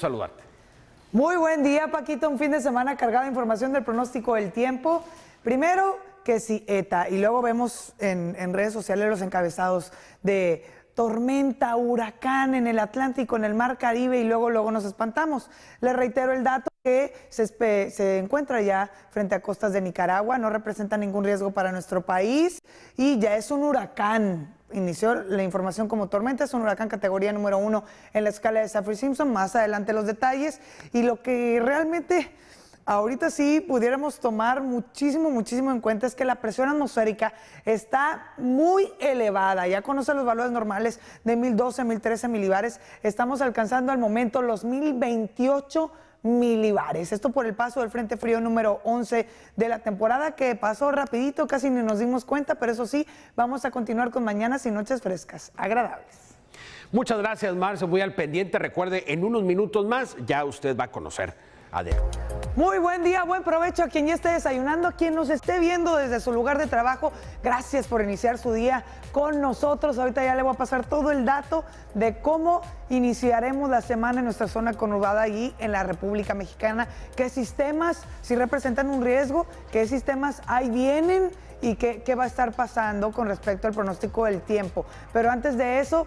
saludarte. Muy buen día, Paquito. Un fin de semana cargado de información del pronóstico del tiempo. Primero, que sí, ETA. Y luego vemos en redes sociales los encabezados de tormenta, huracán en el Atlántico, en el Mar Caribe, y luego nos espantamos. Les reitero el dato que se encuentra ya frente a costas de Nicaragua, no representa ningún riesgo para nuestro país y ya es un huracán. Inició la información como tormenta, es un huracán categoría número 1 en la escala de Saffir-Simpson. Más adelante los detalles. Y lo que realmente ahorita sí pudiéramos tomar muchísimo en cuenta es que la presión atmosférica está muy elevada. Ya conoce los valores normales de 1012, 1013 milibares. Estamos alcanzando al momento los 1028 milibares. Esto por el paso del Frente Frío número 11 de la temporada, que pasó rapidito, casi ni nos dimos cuenta, pero eso sí, vamos a continuar con mañanas y noches frescas, agradables. Muchas gracias, Marce, muy al pendiente. Recuerde, en unos minutos más ya usted va a conocer a Dero. Muy buen día, buen provecho a quien ya esté desayunando, a quien nos esté viendo desde su lugar de trabajo. Gracias por iniciar su día con nosotros. Ahorita ya le voy a pasar todo el dato de cómo iniciaremos la semana en nuestra zona conurbada allí en la República Mexicana. ¿Qué sistemas sí representan un riesgo? ¿Qué sistemas ahí vienen? ¿Y qué va a estar pasando con respecto al pronóstico del tiempo? Pero antes de eso,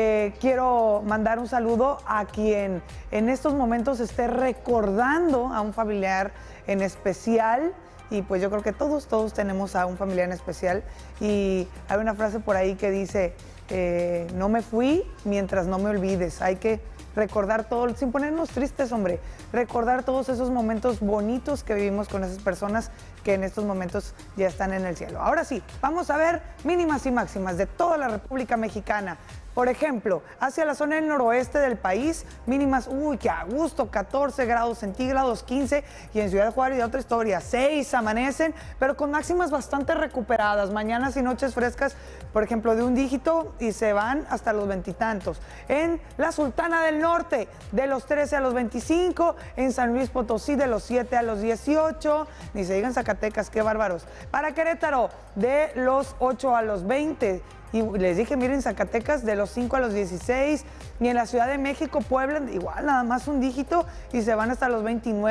quiero mandar un saludo a quien en estos momentos esté recordando a un familiar en especial. Y pues yo creo que todos tenemos a un familiar en especial. Y hay una frase por ahí que dice, no me fui mientras no me olvides. Hay que recordar todo, sin ponernos tristes, hombre, recordar todos esos momentos bonitos que vivimos con esas personas que en estos momentos ya están en el cielo. Ahora sí, vamos a ver mínimas y máximas de toda la República Mexicana. Por ejemplo, hacia la zona del noroeste del país, mínimas, uy, qué a gusto, 14 grados centígrados, 15, y en Ciudad Juárez, de otra historia, 6 amanecen, pero con máximas bastante recuperadas, mañanas y noches frescas, por ejemplo, de un dígito, y se van hasta los veintitantos. En la Sultana del Norte, de los 13 a los 25, en San Luis Potosí, de los 7 a los 18, ni se digan Zacatecas, qué bárbaros. Para Querétaro, de los 8 a los 20, y les dije, miren, Zacatecas de los 5 a los 16, y en la Ciudad de México, Puebla, igual, nada más un dígito, y se van hasta los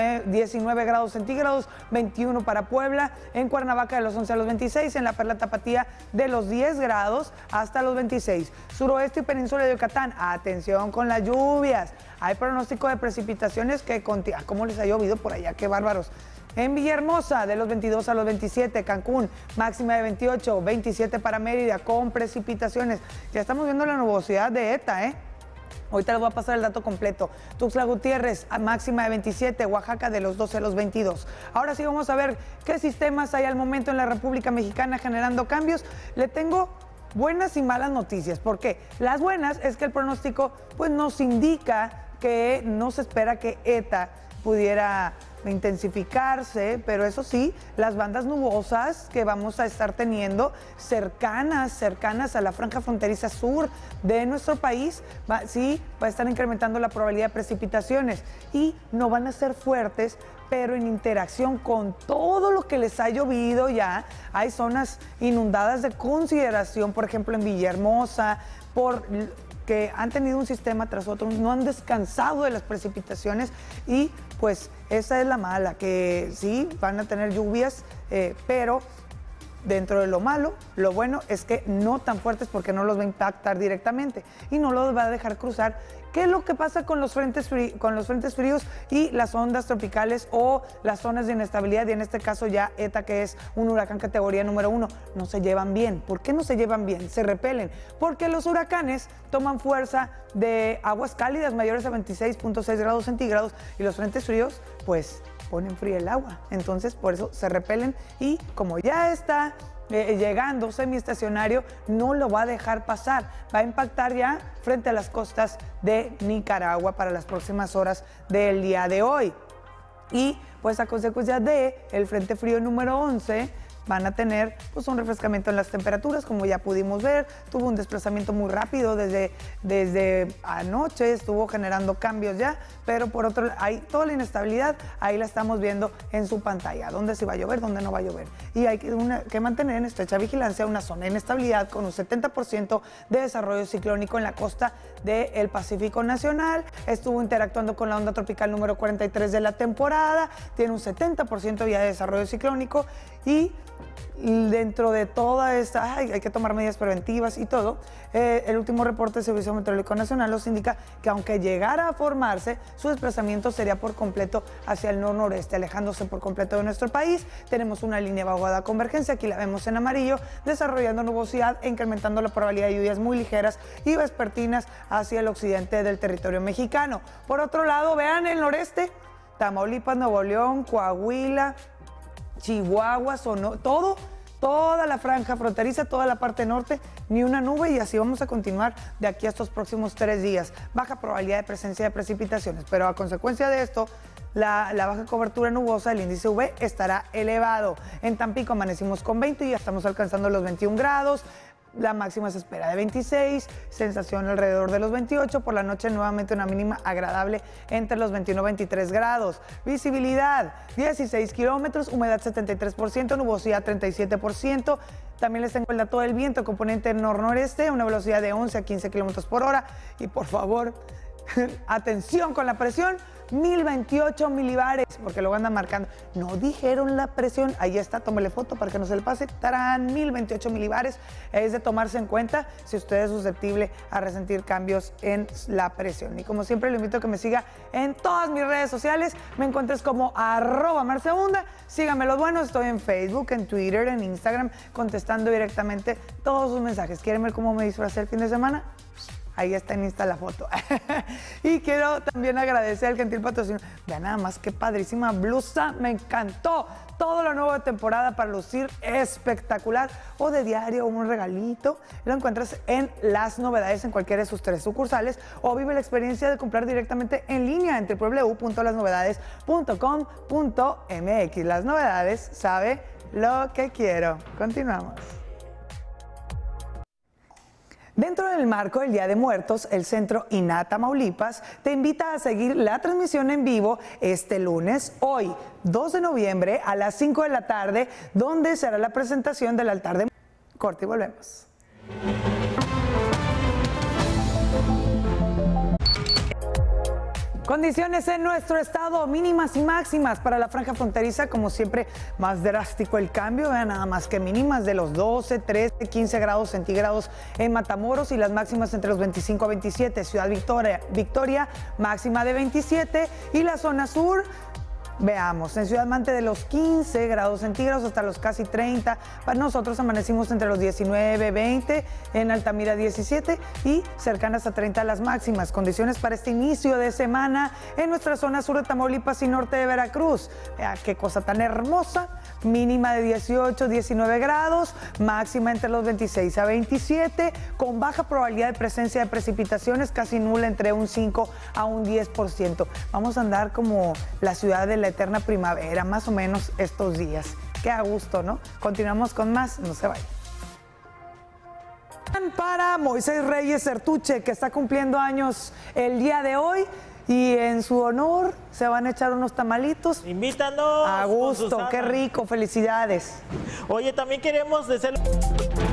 19 grados centígrados, 21 para Puebla, en Cuernavaca de los 11 a los 26, en la Perla Tapatía de los 10 grados hasta los 26. Suroeste y península de Yucatán, atención con las lluvias, hay pronóstico de precipitaciones que, ¿cómo les ha llovido por allá? ¡Qué bárbaros! En Villahermosa, de los 22 a los 27, Cancún, máxima de 28, 27 para Mérida, con precipitaciones. Ya estamos viendo la nubosidad de ETA, ¿eh? Ahorita les voy a pasar el dato completo. Tuxtla Gutiérrez, máxima de 27, Oaxaca de los 12 a los 22. Ahora sí vamos a ver qué sistemas hay al momento en la República Mexicana generando cambios. Le tengo buenas y malas noticias. ¿Por qué? Las buenas es que el pronóstico pues, nos indica que no se espera que ETA pudiera intensificarse, pero eso sí, las bandas nubosas que vamos a estar teniendo cercanas a la franja fronteriza sur de nuestro país, va a estar incrementando la probabilidad de precipitaciones y no van a ser fuertes, pero en interacción con todo lo que les ha llovido ya, hay zonas inundadas de consideración, por ejemplo en Villahermosa, que han tenido un sistema tras otro, no han descansado de las precipitaciones y pues esa es la mala, que sí, van a tener lluvias, pero dentro de lo malo, lo bueno es que no tan fuertes porque no los va a impactar directamente y no los va a dejar cruzar. ¿Qué es lo que pasa con los frentes fríos y las ondas tropicales o las zonas de inestabilidad? Y en este caso ya ETA, que es un huracán categoría número 1, no se llevan bien. ¿Por qué no se llevan bien? Se repelen. Porque los huracanes toman fuerza de aguas cálidas mayores a 26.6 grados centígrados y los frentes fríos, pues, ponen fría el agua. Entonces, por eso se repelen y como ya está llegando semiestacionario, no lo va a dejar pasar. Va a impactar ya frente a las costas de Nicaragua para las próximas horas del día de hoy. Y pues a consecuencia de el Frente Frío número 11, van a tener pues un refrescamiento en las temperaturas, como ya pudimos ver. Tuvo un desplazamiento muy rápido desde anoche, estuvo generando cambios ya, pero por otro lado, hay toda la inestabilidad, ahí la estamos viendo en su pantalla, dónde sí va a llover, dónde no va a llover. Y hay que mantener en estrecha vigilancia una zona de inestabilidad con un 70% de desarrollo ciclónico en la costa del Pacífico Nacional. Estuvo interactuando con la onda tropical número 43 de la temporada, tiene un 70% ya de desarrollo ciclónico y dentro de toda esta, hay que tomar medidas preventivas y todo. El último reporte del Servicio Meteorológico Nacional nos indica que aunque llegara a formarse, su desplazamiento sería por completo hacia el nor-noreste, alejándose por completo de nuestro país. Tenemos una línea vaguada de convergencia, aquí la vemos en amarillo, desarrollando nubosidad e incrementando la probabilidad de lluvias muy ligeras y vespertinas hacia el occidente del territorio mexicano. Por otro lado, vean el noreste, Tamaulipas, Nuevo León, Coahuila, Chihuahua, Sonora, toda la franja fronteriza, toda la parte norte, ni una nube, y así vamos a continuar de aquí a estos próximos 3 días. Baja probabilidad de presencia de precipitaciones, pero a consecuencia de esto, la baja cobertura nubosa, el índice UV estará elevado. En Tampico amanecimos con 20 y ya estamos alcanzando los 21 grados. La máxima se espera de 26, sensación alrededor de los 28, por la noche nuevamente una mínima agradable entre los 21 y 23 grados. Visibilidad 16 kilómetros, humedad 73%, nubosidad 37%. También les tengo el dato del viento, componente nor-noreste, una velocidad de 11 a 15 kilómetros por hora. Y por favor, atención con la presión, 1028 milibares, porque luego andan marcando. No dijeron la presión, ahí está, tómele foto para que no se le pase. ¡Tarán! 1028 milibares, es de tomarse en cuenta si usted es susceptible a resentir cambios en la presión. Y como siempre, le invito a que me siga en todas mis redes sociales. Me encuentres como @marcehunda. Síganme los buenos, estoy en Facebook, en Twitter, en Instagram, contestando directamente todos sus mensajes. ¿Quieren ver cómo me disfracé el fin de semana? Ahí está en Insta la foto. Y quiero también agradecer al gentil patrocinador. Vean nada más qué padrísima blusa, me encantó. Todo lo nuevo de temporada para lucir espectacular, o de diario, o un regalito. Lo encuentras en Las Novedades en cualquiera de sus 3 sucursales, o vive la experiencia de comprar directamente en línea en www.lasnovedades.com.mx. Las Novedades sabe lo que quiero. Continuamos. Dentro del marco del Día de Muertos, el Centro INAH Tamaulipas te invita a seguir la transmisión en vivo este lunes, hoy, 2 de noviembre, a las 5 de la tarde, donde será la presentación del altar de... Corte y volvemos. Condiciones en nuestro estado, mínimas y máximas para la franja fronteriza, como siempre, más drástico el cambio. Vean nada más que mínimas de los 12, 13, 15 grados centígrados en Matamoros y las máximas entre los 25 a 27. Ciudad Victoria, máxima de 27, y la zona sur, veamos, en Ciudad Mante de los 15 grados centígrados hasta los casi 30. Para nosotros amanecimos entre los 19, 20, en Altamira 17 y cercanas a 30 las máximas. Condiciones para este inicio de semana en nuestra zona sur de Tamaulipas y norte de Veracruz. Vea qué cosa tan hermosa. Mínima de 18, 19 grados, máxima entre los 26 a 27, con baja probabilidad de presencia de precipitaciones, casi nula, entre un 5 a un 10%. Vamos a andar como la ciudad de la eterna primavera, más o menos estos días. Qué a gusto, ¿no? Continuamos con más, no se vayan. Para Moisés Reyes Sertuche, que está cumpliendo años el día de hoy, y en su honor se van a echar unos tamalitos. Invítanos. A gusto, qué rico, felicidades. Oye, también queremos decirle...